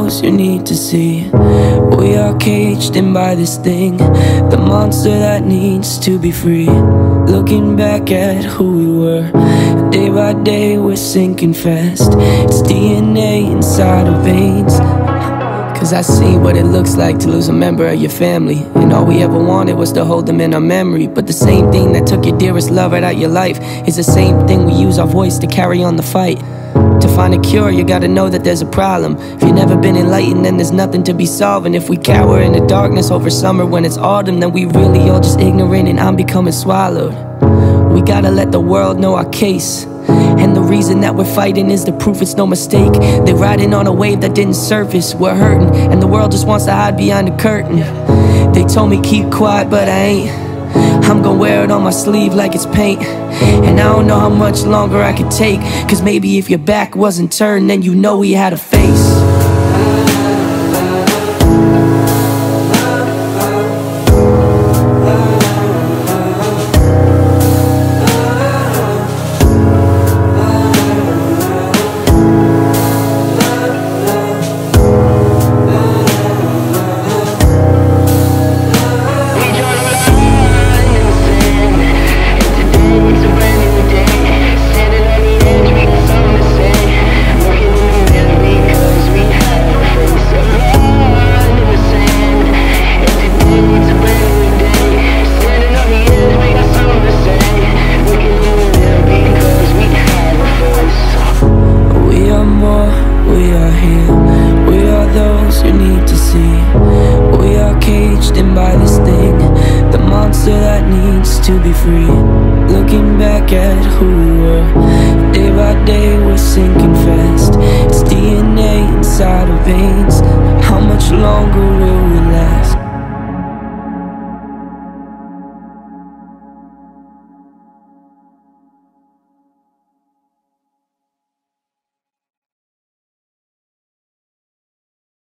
those you need to see. We are caged in by this thing, the monster that needs to be free. Looking back at who we were, day by day we're sinking fast. It's DNA inside our veins. Cause I see what it looks like to lose a member of your family, and all we ever wanted was to hold them in our memory. But the same thing that took your dearest love right out your life is the same thing we use our voice to carry on the fight. To find a cure, you gotta know that there's a problem. If you've never been enlightened, then there's nothing to be solving. If we cower in the darkness over summer when it's autumn, then we really all just ignorant and I'm becoming swallowed. We gotta let the world know our case, and the reason that we're fighting is the proof it's no mistake. They're riding on a wave that didn't surface. We're hurting, and the world just wants to hide behind the curtain. They told me keep quiet, but I ain't. I'm gonna wear it on my sleeve like it's paint. And I don't know how much longer I could take, cause maybe if your back wasn't turned, then you know we had a face. By this thing, the monster that needs to be free. Looking back at who we were, day by day we're sinking fast. It's DNA inside our veins. How much longer will